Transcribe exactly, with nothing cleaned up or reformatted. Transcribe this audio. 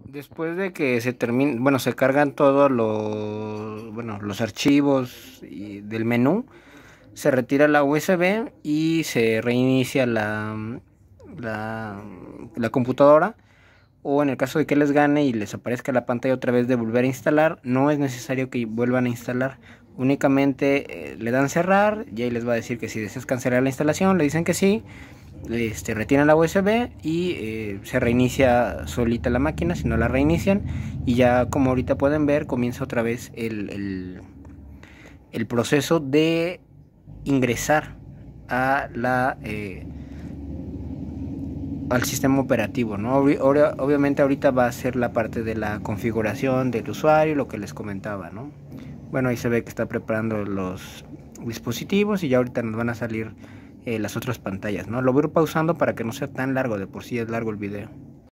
Después de que se termina, bueno, se cargan todos los, bueno, los archivos y del menú, se retira la U S B y se reinicia la, la, la computadora. O en el caso de que les gane y les aparezca la pantalla otra vez de volver a instalar, no es necesario que vuelvan a instalar. Únicamente eh, le dan cerrar y ahí les va a decir que si deseas cancelar la instalación, le dicen que sí. Este, retiran la U S B y eh, se reinicia solita la máquina si no la reinician, y ya como ahorita pueden ver comienza otra vez el, el, el proceso de ingresar a la eh, al sistema operativo, ¿no? Obvi obviamente ahorita va a ser la parte de la configuración del usuario, lo que les comentaba, ¿no? Bueno, ahí se ve que está preparando los dispositivos y ya ahorita nos van a salir eh, las otras pantallas, ¿no? Lo voy a ir pausando para que no sea tan largo, de por sí es largo el video.